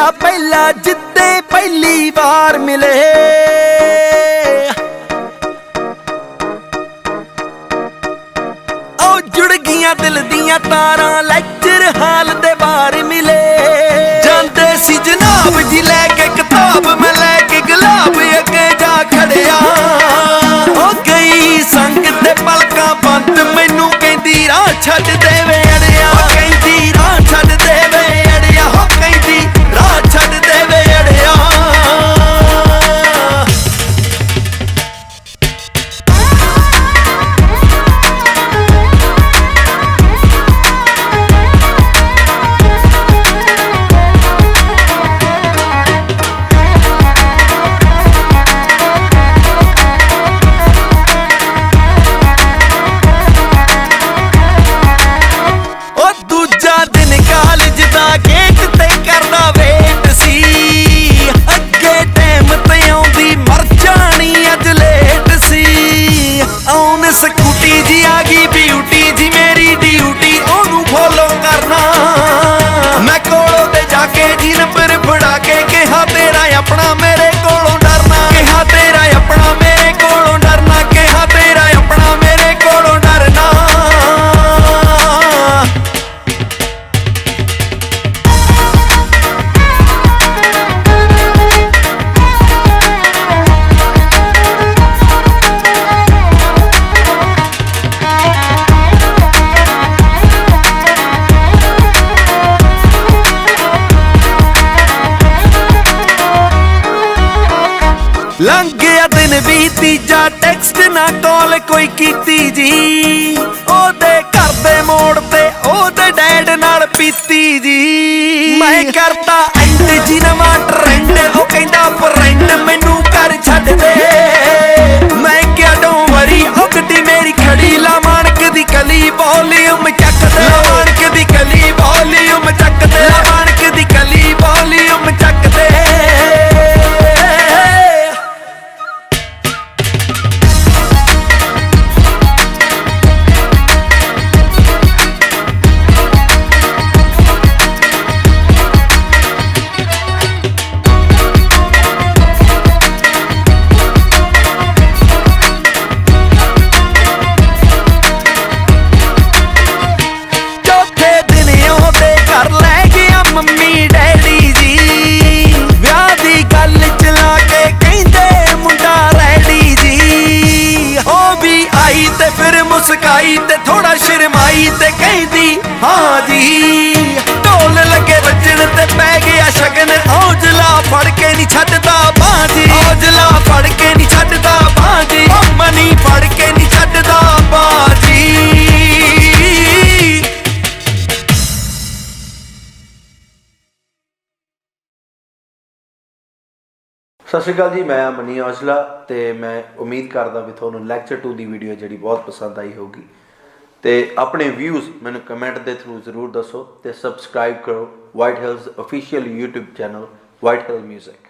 दूजा पहला जिद्दे पहली बार मिले। ओ जुड़ गईयां दिल दियां तारां लैक्चर हाल दे बाहर मिले। जांदे सी जनाब जी लैके किताब मैं लैके गुलाब अगे जा खड़िया। ओ गई संग ते पलकां बंद मैनू कहंदी राह छड्ड दे वे अड़िया। कहंदी राह छड्ड दे वे अड़िया। हो कहंदी राह छड्ड दे वे अड़िया। स्कूटी जी आ गई ब्यूटी जी मेरी ड्यूटी ओनू फॉलो करना। मैं कोलों ते जाके जी नंबर फड़ा के कहा तेरा अपना मेरे कोलों डरना। कहा तेरा अपना मेरे कोलों डरना। कहा तेरा अपना मेरे कोलों डरना। लंघ गया दिन भी तीजा टैक्सट ना कॉल कोई कीती जी। ओदे घर दे मोड़ ते ओदे डैड नाल पीती जी। मैं करता एंड जी नवां ट्रेंड ओ कहंदा फ्रेंड मैनू कर छड्ड दे। मैं क्या डोंट वरी ओ गड्डी मेरी खड़ी ला मानक दी कली वॉल्यूम चक दे। मानक दी कली वॉल्यूम चक दे। मानक दी कली वॉल्यूम चक दे। मुस्काई ते थोड़ा शर्माई ते कहदी हाँ जी। ढोल लगे बजन ते पै गया शगन। औजला फड़ के नहीं छड्डदा बाजी। औजला फड़ के नहीं छड्डदा बाजी। मनी फड़ के नहीं छड्डदा बाजी। सत श्री अकाल जी, मैं मनी औजला ते मैं उम्मीद करदा भी थोनू लैक्चर 2 की वीडियो जी बहुत पसंद आई होगी। तो अपने व्यूज़ मैंने कमेंट के थ्रू जरूर दसो। तो सबसक्राइब करो White Hills official YouTube channel White Hill music.